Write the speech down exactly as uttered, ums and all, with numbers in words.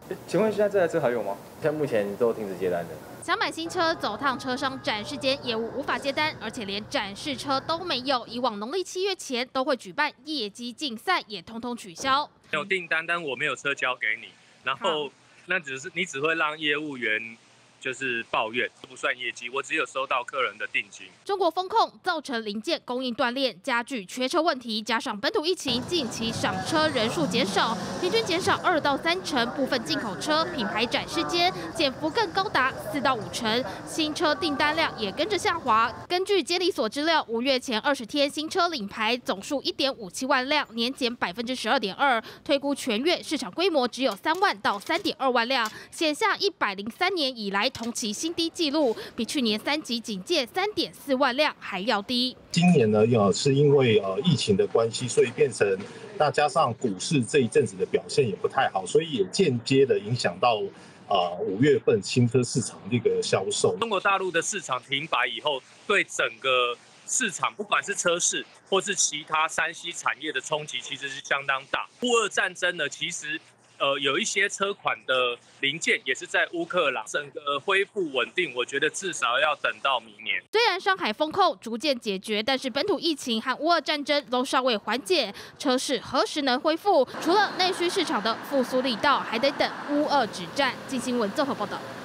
请问现在这台车还有吗？ 现在目前都停止接单的。 想买新车，走趟车商展示间，业务无法接单，而且连展示车都没有。以往农历七月前都会举办业绩竞赛，也通通取消。 没有订单，但我没有车交给你，然后那只是你只会让业务员就是抱怨，不算业绩，我只有收到客人的定金。 中国风控造成零件供应断裂，加剧缺车问题，加上本土疫情，近期赏车人数减少，平均减少二到三成，部分进口车品牌展示间减幅更高达四到五成，新车订单量也跟着下滑。根据监理所资料，五月前二十天新车领牌总数一点五七万辆，年减百分之十二点二，推估全月市场规模只有三万到三点二万辆，写下一百零三年以来同期新低纪录，比去年三级警戒三点四万辆还要低。 今年呢，呃，是因为呃疫情的关系，所以变成那加上股市这一阵子的表现也不太好，所以也间接的影响到啊五月份新车市场的一个销售。 中国大陆的市场停摆以后，对整个市场不管是车市或是其他山西产业的冲击，其实是相当大。乌俄战争呢，其实。呃，有一些车款的零件也是在乌克兰，整个恢复稳定，我觉得至少要等到明年。 虽然上海封控逐渐解决，但是本土疫情和乌俄战争都尚未缓解，车市何时能恢复？除了内需市场的复苏力道，还得等乌俄止战。镜新闻综合报道。